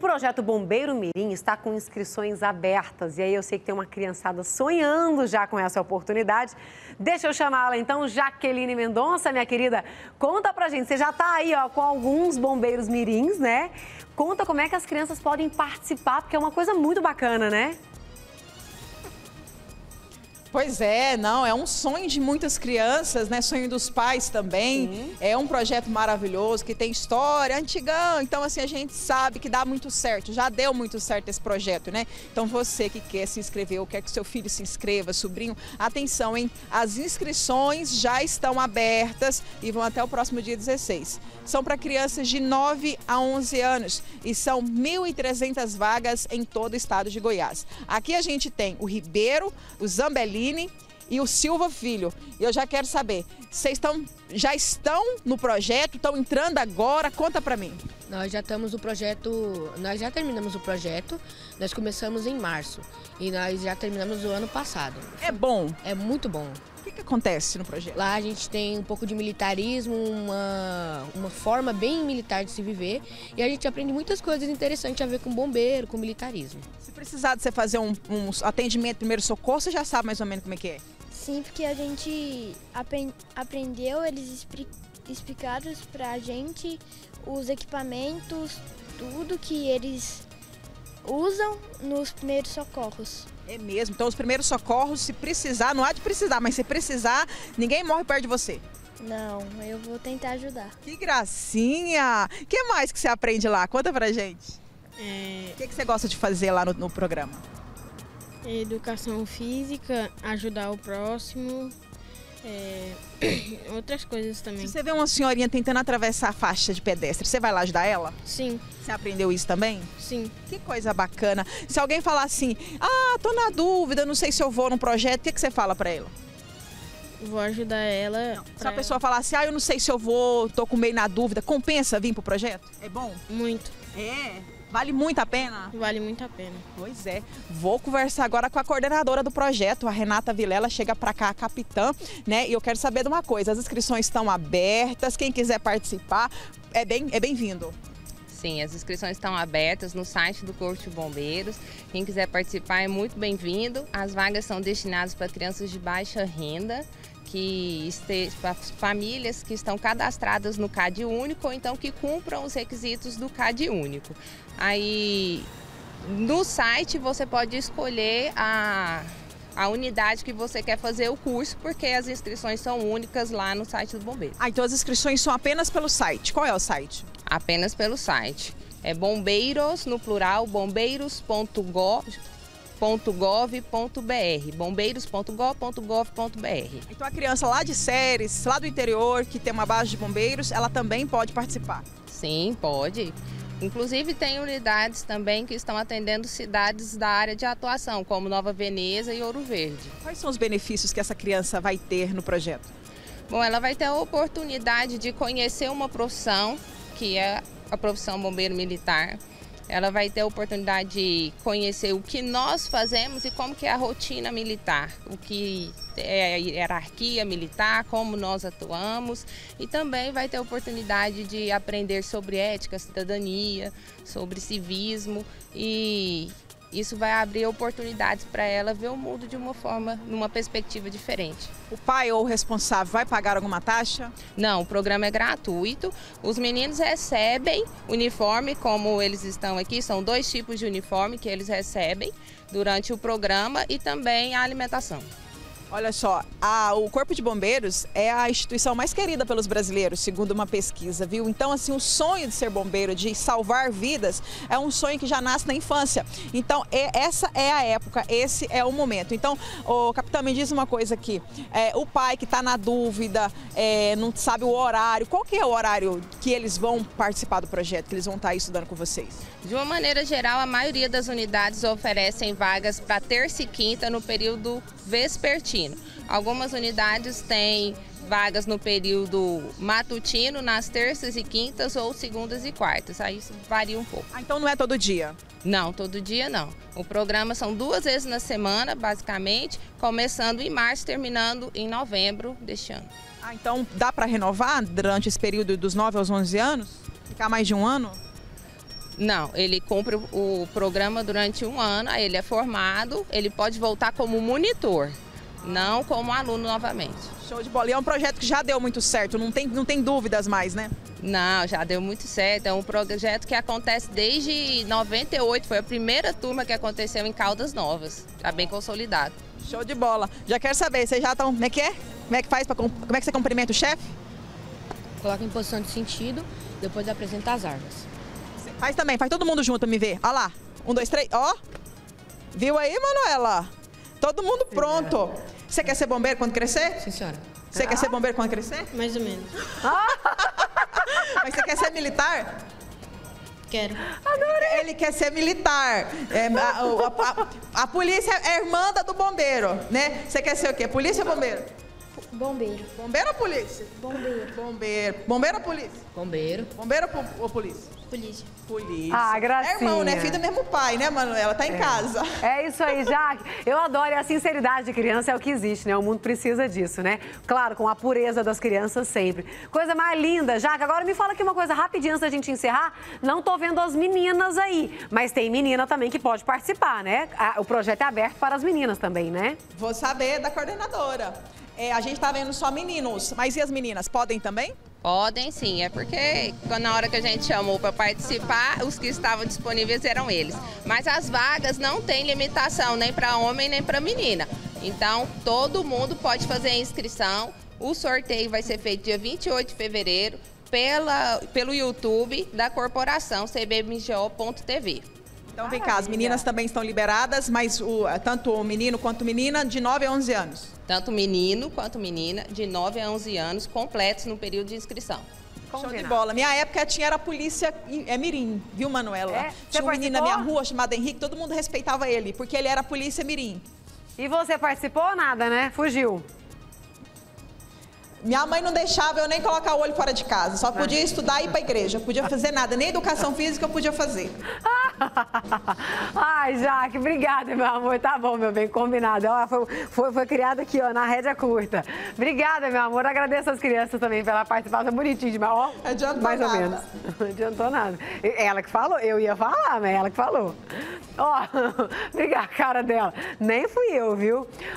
projeto Bombeiro Mirim está com inscrições abertas. E aí eu sei que tem uma criançada sonhando já com essa oportunidade. Deixa eu chamá-la então, Jaqueline Mendonça, minha querida. Conta pra gente, você já está aí com alguns bombeiros mirins, né? Conta como é que as crianças podem participar, porque é uma coisa muito bacana, né? Pois é, não, é um sonho de muitas crianças, né? Sonho dos pais também. Sim. É um projeto maravilhoso, que tem história, antigão. Então, assim, a gente sabe que dá muito certo, já deu muito certo esse projeto, né? Então, você que quer se inscrever ou quer que seu filho se inscreva, sobrinho, atenção, hein? As inscrições já estão abertas e vão até o próximo dia 16. São para crianças de 9 a 11 anos e são 1.300 vagas em todo o estado de Goiás. Aqui a gente tem o Ribeiro, o Zambelli e o Silva Filho. Eu já quero saber, vocês já estão no projeto, estão entrando agora? Conta pra mim. Nós já estamos no projeto, nós já terminamos o projeto, nós começamos em março e nós já terminamos o ano passado. É bom? É muito bom. O que acontece no projeto? Lá a gente tem um pouco de militarismo, uma forma bem militar de se viver e a gente aprende muitas coisas interessantes a ver com bombeiro, com militarismo. Se precisar de você fazer um atendimento primeiro socorro, você já sabe mais ou menos como é que é? Sim, porque a gente aprendeu, eles explicaram pra gente os equipamentos, tudo que eles usam nos primeiros socorros. É mesmo, então os primeiros socorros, se precisar, não há de precisar, mas se precisar, ninguém morre perto de você. Não, eu vou tentar ajudar. Que gracinha! O que mais que você aprende lá? Conta pra gente. O que você gosta de fazer lá no programa? Educação física, ajudar o próximo, outras coisas também. Se você vê uma senhorinha tentando atravessar a faixa de pedestre, você vai lá ajudar ela? Sim. Você aprendeu isso também? Sim. Que coisa bacana. Se alguém falar assim, tô na dúvida, não sei se eu vou num projeto, o que você fala pra ela? Vou ajudar ela. Não. Se a pessoa falar assim, eu não sei se eu vou, tô com meio na dúvida, compensa vir pro projeto? É bom? Muito. Vale muito a pena? Vale muito a pena. Pois é. Vou conversar agora com a coordenadora do projeto, a Renata Vilela, chega para cá, a capitã, né? E eu quero saber de uma coisa, as inscrições estão abertas, quem quiser participar é bem-vindo. Sim, as inscrições estão abertas no site do Corpo de Bombeiros. Quem quiser participar é muito bem-vindo. As vagas são destinadas para crianças de baixa renda, para famílias que estão cadastradas no CAD único ou então que cumpram os requisitos do CAD único. Aí no site você pode escolher a unidade que você quer fazer o curso, porque as inscrições são únicas lá no site do Bombeiro. Então as inscrições são apenas pelo site. Qual é o site? Apenas pelo site. É bombeiros, no plural, bombeiros.gov.br, bombeiros.gov.br. Então a criança lá de Séries, lá do interior, que tem uma base de bombeiros, ela também pode participar? Sim, pode. Inclusive tem unidades também que estão atendendo cidades da área de atuação, como Nova Veneza e Ouro Verde. Quais são os benefícios que essa criança vai ter no projeto? Bom, ela vai ter a oportunidade de conhecer uma profissão, que é a profissão bombeiro militar. Ela vai ter a oportunidade de conhecer o que nós fazemos e como que é a rotina militar, o que é a hierarquia militar, como nós atuamos, e também vai ter a oportunidade de aprender sobre ética, cidadania, sobre civismo, e isso vai abrir oportunidades para ela ver o mundo de uma forma, numa perspectiva diferente. O pai ou o responsável vai pagar alguma taxa? Não, o programa é gratuito. Os meninos recebem uniforme, como eles estão aqui, são 2 tipos de uniforme que eles recebem durante o programa e também a alimentação. Olha só, o Corpo de Bombeiros é a instituição mais querida pelos brasileiros, segundo uma pesquisa, viu? Então, assim, o sonho de ser bombeiro, de salvar vidas, é um sonho que já nasce na infância. Então, essa é a época, esse é o momento. Então, capitão, me diz uma coisa aqui. O pai que está na dúvida, não sabe o horário, qual que é o horário que eles vão participar do projeto, que eles vão estar aí estudando com vocês? De uma maneira geral, a maioria das unidades oferecem vagas para terça e quinta no período vespertino. Algumas unidades têm vagas no período matutino, nas terças e quintas ou segundas e quartas. Aí isso varia um pouco. Então não é todo dia? Não, todo dia não. O programa são 2 vezes na semana, basicamente, começando em março, terminando em novembro deste ano. Então dá para renovar durante esse período dos 9 aos 11 anos? Ficar mais de um ano? Não, ele cumpre o programa durante 1 ano, aí ele é formado, ele pode voltar como monitor, não como aluno novamente. Show de bola. E é um projeto que já deu muito certo, não tem dúvidas mais, né? Não, já deu muito certo, é um projeto que acontece desde 98, foi a primeira turma que aconteceu em Caldas Novas, já bem consolidado. Show de bola. Já quero saber, vocês já estão, como é que é? Como é que faz, como é que você cumprimenta o chefe? Coloca em posição de sentido, depois apresenta as armas. Faz também, faz todo mundo junto pra me ver. Olha lá. 1, 2, 3, ó. Viu aí, Manuela? Todo mundo pronto. Você quer ser bombeiro quando crescer? Sim, senhora. Você quer ser bombeiro quando crescer? Mais ou menos. Mas você quer ser militar? Quero. Ele quer ser militar. A polícia é irmã do bombeiro, né? Você quer ser o quê? Polícia ou bombeiro? Bombeiro. Bombeiro ou polícia? Bombeiro. Bombeiro. Bombeiro ou polícia? Bombeiro. Bombeiro ou polícia? Polícia. Polícia. Ah, gracinha. É irmão, né? Filho do mesmo pai, né, Manuela? Tá em casa. É isso aí, Jaque. Eu adoro. E a sinceridade de criança é o que existe, né? O mundo precisa disso, né? Claro, com a pureza das crianças sempre. Coisa mais linda, Jaque. Agora me fala aqui uma coisa rapidinho antes da gente encerrar. Não tô vendo as meninas aí, mas tem menina também que pode participar, né? O projeto é aberto para as meninas também, né? Vou saber da coordenadora. A gente tá vendo só meninos, mas e as meninas? Podem também? Podem sim, é porque na hora que a gente chamou para participar, os que estavam disponíveis eram eles. Mas as vagas não tem limitação, nem para homem nem para menina. Então, todo mundo pode fazer a inscrição. O sorteio vai ser feito dia 28 de fevereiro pelo YouTube da corporação cbmgo.tv. Então vem cá, as meninas também estão liberadas, mas tanto o menino quanto menina de 9 a 11 anos. Tanto menino quanto menina, de 9 a 11 anos, completos no período de inscrição. Show de bola. Minha época era polícia mirim, viu, Manuela? Tinha um menino na minha rua chamado Henrique, todo mundo respeitava ele, porque ele era polícia mirim. E você participou ou nada, né? Fugiu. Minha mãe não deixava eu nem colocar o olho fora de casa. Só podia estudar e ir pra igreja. Não podia fazer nada. Nem educação física eu podia fazer. Ai, Jaque, obrigada, meu amor. Tá bom, meu bem, combinado. Ó, foi criado aqui, ó, na rédea curta. Obrigada, meu amor. Agradeço as crianças também pela participação bonitinha. Ó, adiantou mais nada. ou menos. Não adiantou nada. Ela que falou. Eu ia falar, mas ela que falou. Ó, obrigada, a cara dela. Nem fui eu, viu?